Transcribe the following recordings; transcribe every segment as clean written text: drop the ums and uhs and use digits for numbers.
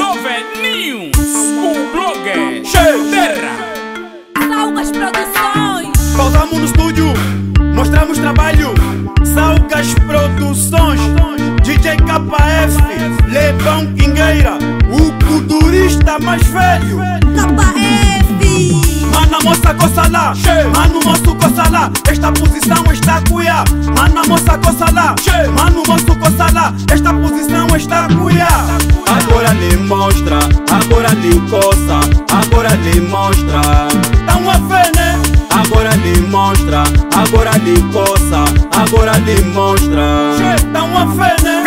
Nove News, o blogger Terra. Saugas Produções. Pausamos no estúdio, mostramos trabalho. Saugas Produções, DJ KF, Lebão Quingueira, o culturista mais velho. KF. Mana moça coça lá, mano moço coça lá. Esta posição está cuia. Mana moça coça lá, mano moço coça lá. Esta posição está cuia. Agora lhe mostra, agora lhe coça, agora lhe mostra. Tão a ver, né? Agora lhe mostra, agora lhe coça, agora lhe mostra. Tão a ver, né?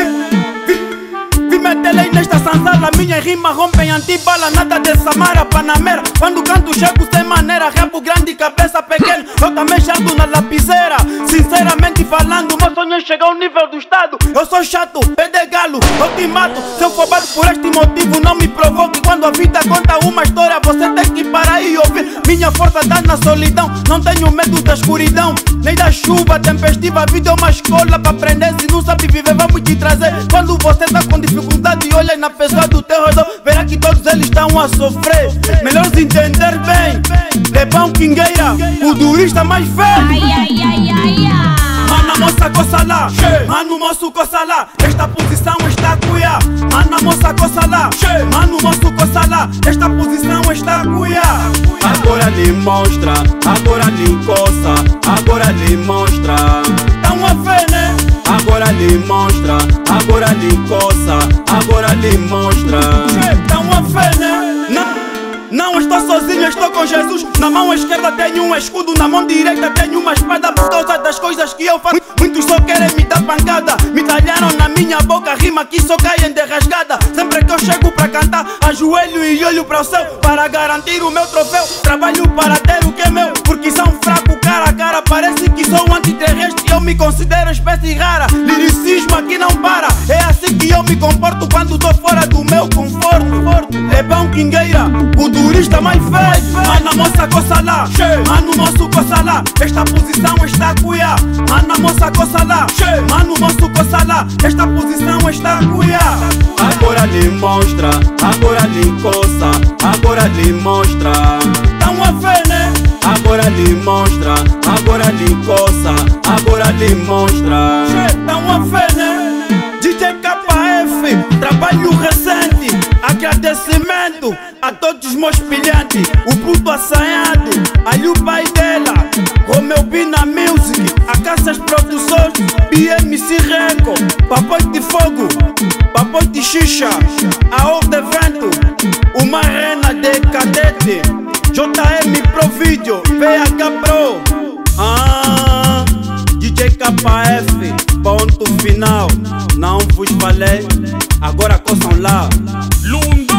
Vi meter lei nesta sanzala, minha rima rompem antibala. Nada de Samara, Panamera. Quando canto chego sem maneira, rabo grande, cabeça pequena. Eu também jardo na lapiseira. Sinceramente falando, meu sonho é chegar ao nível do estado. Eu sou chato, pé de galo, eu te mato. Se eu for bato por este motivo, não me provoque. Quando a vida conta uma história, você tem que parar e ouvir. Minha força tá na solidão, não tenho medo da escuridão, nem da chuva tempestiva. A vida é uma escola pra aprender. Se não sabe viver, vamos te trazer. Quando você tá com dificuldade, olha na pessoa do teu redor, verá que todos eles estão a sofrer. Melhor se entender bem. Lebão Quingueira, o durista mais velho. Mana moça coça lá, mano moço coça lá. Esta posição está cuia. Mana moça coça lá, mano moço coça lá. Esta posição está cuia. Agora lhe mostra, agora lhe coça, agora lhe mostra. Tão a ver, né? Agora lhe mostra, agora lhe coça, agora lhe mostra. Tão a ver, né? Não estou sozinho, estou com Jesus. Na mão esquerda tenho um escudo, na mão direita tenho uma espada. Por causa das coisas que eu faço, muitos só querem me dar pancada. Me talharam na minha boca, rima que só caem de rasgada. Sempre que eu chego pra cantar, ajoelho e olho para o céu para garantir o meu troféu. Trabalho para ter o que é meu, porque são fraco cara a cara. Parece que sou antiterrestre, eu me considero espécie rara. Liricismo aqui não para, é assim que eu me comporto quando tô fora do meu conforto. Lebão Quingueira, o turista mais velho. Mana moça coça lá, mano moço coça lá. Esta posição está cuia. Mana moça coça lá, mano moço coça lá. Esta posição está cuia. Agora lhe mostra, agora lhe coça, agora lhe mostra. Tão a ver, né? Agora lhe mostra, agora lhe coça, agora lhe mostra. Tão a ver, né? DJ KF, trabalho recente. Agradecimento a todos os meus pilhantes, o puto assanhado, ali o pai dela, Romeu Bina Music, a Caças Produções, BMC Reco, Papai de Fogo, Papai de Xixa, a Ordem Vento, uma Rena de Cadete, JM Pro Video, PH Pro, DJ KF, ponto final. Não vos falei, agora coçam lá.